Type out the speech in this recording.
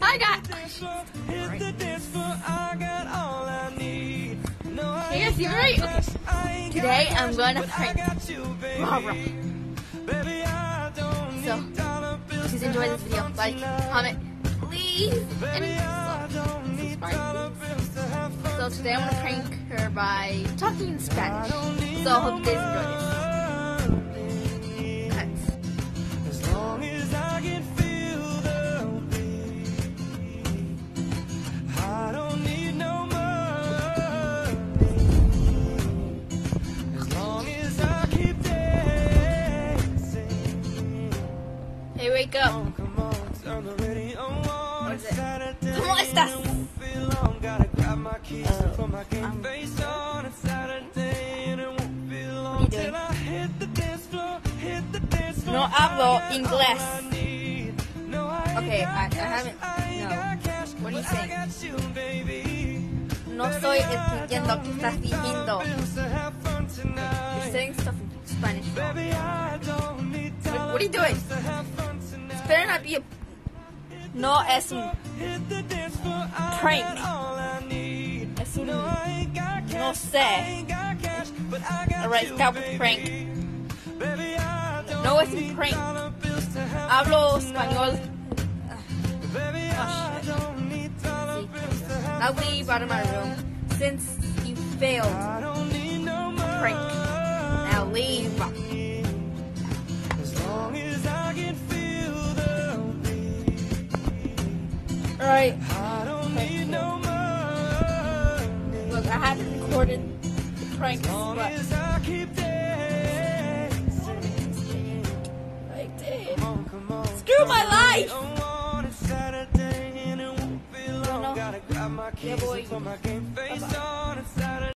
I got. Hey guys, you ready? Okay. Today I'm gonna prank Barbara. So, please enjoy this video. Like, comment, please, and subscribe, please. So today I'm gonna prank her by talking in Spanish. So I hope you guys enjoy this. Hey, wake up. What is it? ¿Cómo estás? What are you doing? No hablo inglés. Okay, I haven't. No. What are you saying? No estoy entendiendo que estás diciendo. You're saying stuff in Spanish. What are you doing? This better not be a... No es un prank. Es un... No sé. Alright, stop with prank. No es un prank. Hablo español. Oh shit. Now leave out of my room. Since you failed prank. Now leave. Alright. Okay. Look, I haven't recorded the prank, but I did. Screw my life! Yeah, boy. Bye-bye.